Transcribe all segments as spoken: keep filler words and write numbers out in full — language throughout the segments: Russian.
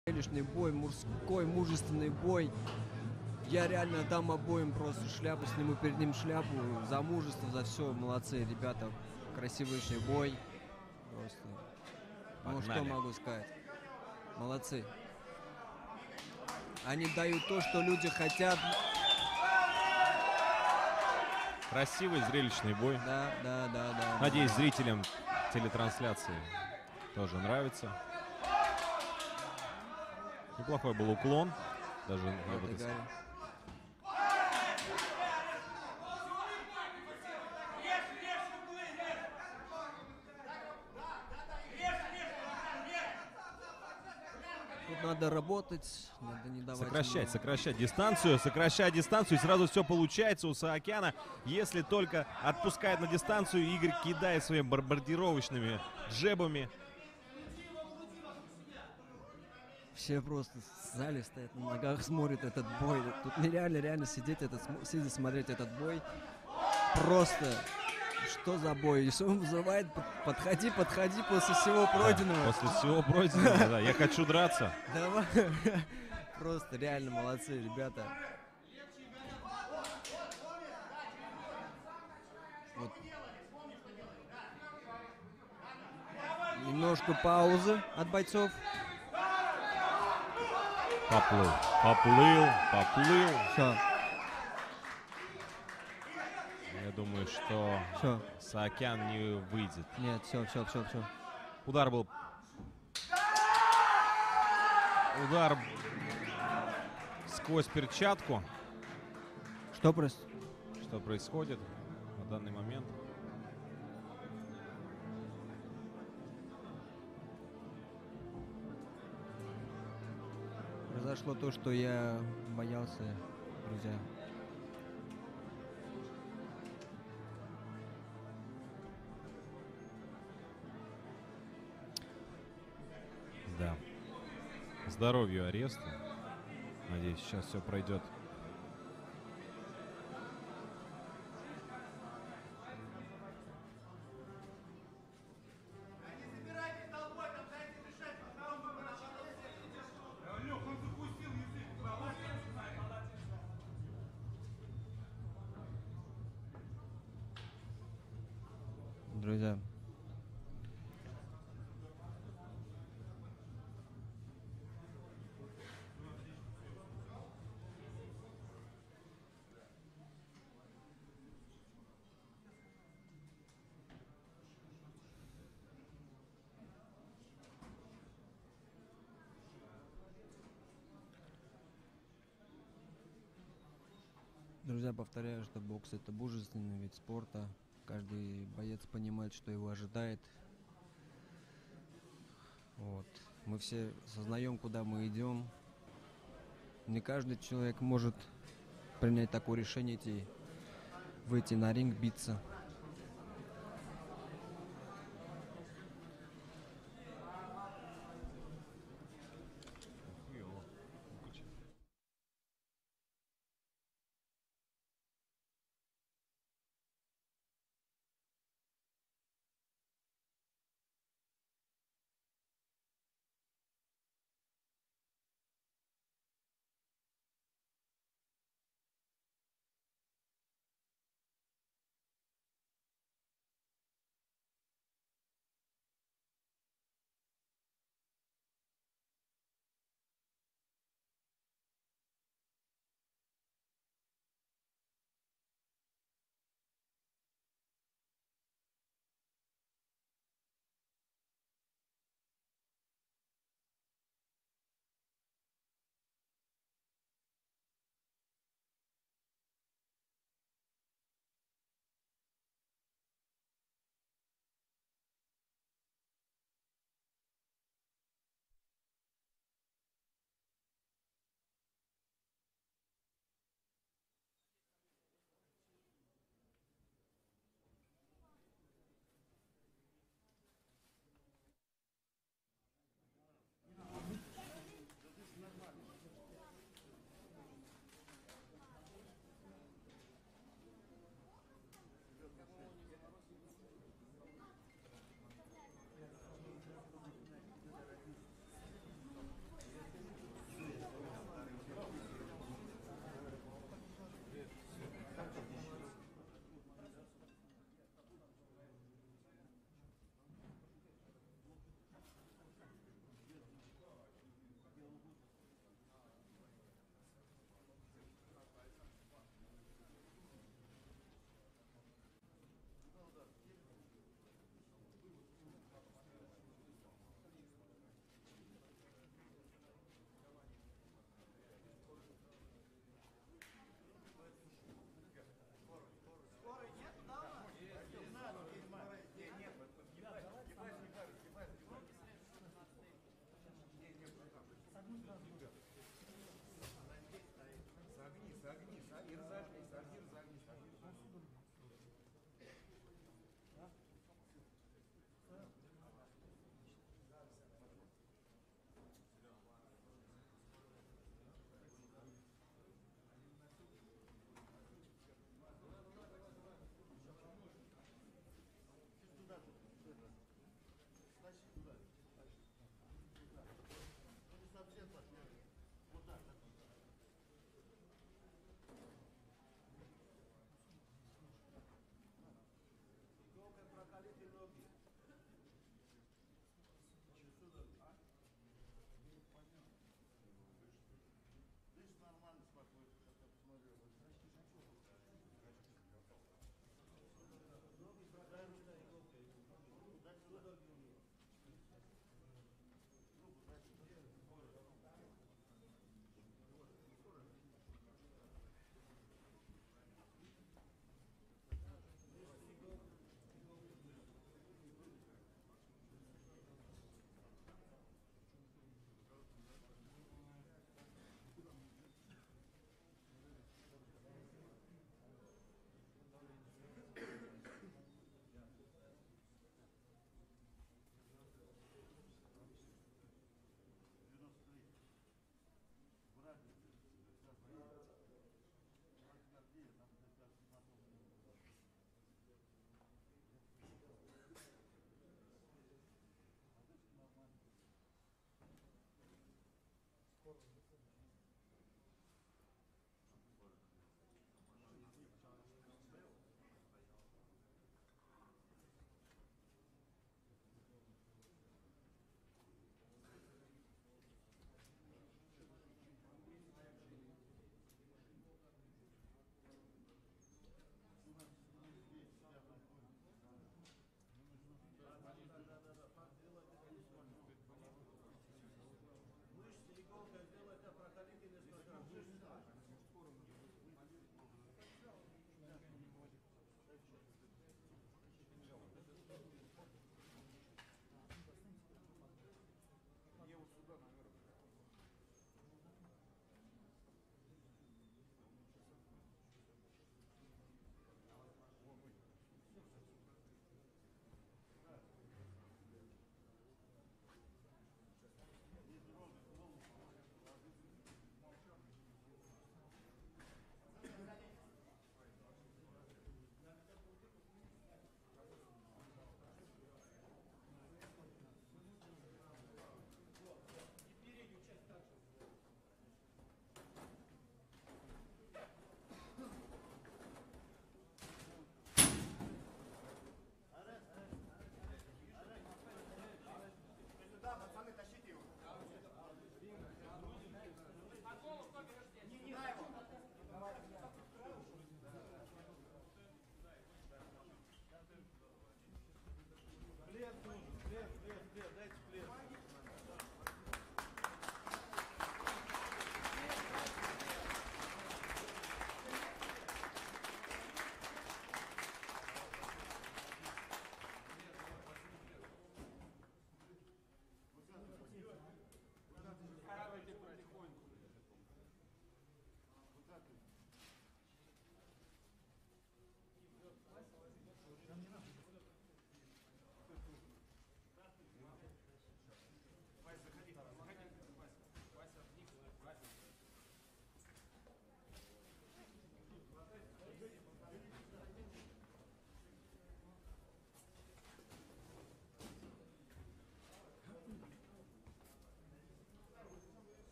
Зрелищный бой, мужской, мужественный бой. Я реально дам обоим просто шляпу, сниму перед ним шляпу за мужество, за все. Молодцы, ребята. Красивейший бой. Просто. Ну, что могу сказать. Молодцы. Они дают то, что люди хотят. Красивый, зрелищный бой. Да, да, да, да. Надеюсь, зрителям телетрансляции тоже нравится. Неплохой был уклон. Даже Вот вот Тут надо работать, надо не давать сокращать, ему... сокращать дистанцию, сокращать дистанцию, и сразу все получается у Саакяна. Если только отпускает на дистанцию, Игорь кидает своими бомбардировочными джебами. Все просто в зале стоят на ногах, смотрят этот бой. Тут нереально реально сидеть, этот, сидеть смотреть этот бой. Просто, что за бой? Если он вызывает, подходи, подходи после всего пройденного. Да, после всего пройденного, да, я хочу драться. Давай. Просто реально молодцы, ребята. Вот. Немножко паузы от бойцов. Поплыл, поплыл, поплыл. Все. Я думаю, что все. Saakyan не выйдет. Нет, все, все, все, все. Удар был. Удар сквозь перчатку. Что происходит? Что происходит на данный момент? Произошло то, что я боялся, друзья. Да. Здоровью Аресту. Надеюсь, сейчас все пройдет. Друзья. Друзья, повторяю, что бокс — это мужественный вид спорта. Каждый боец понимает, что его ожидает. Вот. Мы все сознаем, куда мы идем. Не каждый человек может принять такое решение, идти, выйти на ринг, биться.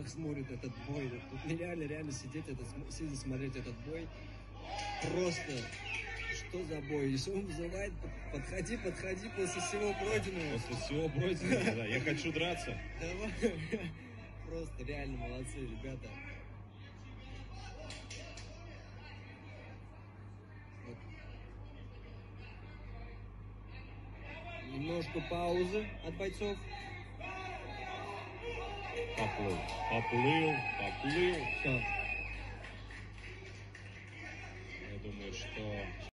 ушах смотрит этот бой. Тут нереально реально сидеть, этот, сидеть, смотреть этот бой. Просто, что за бой? Если он вызывает, подходи, подходи после всего пройденного. После всего пройденного, да, я хочу драться. Давай. Просто реально молодцы, ребята. Вот. Немножко паузы от бойцов. Поплыл, поплыл, поплыл. Все. Я думаю, что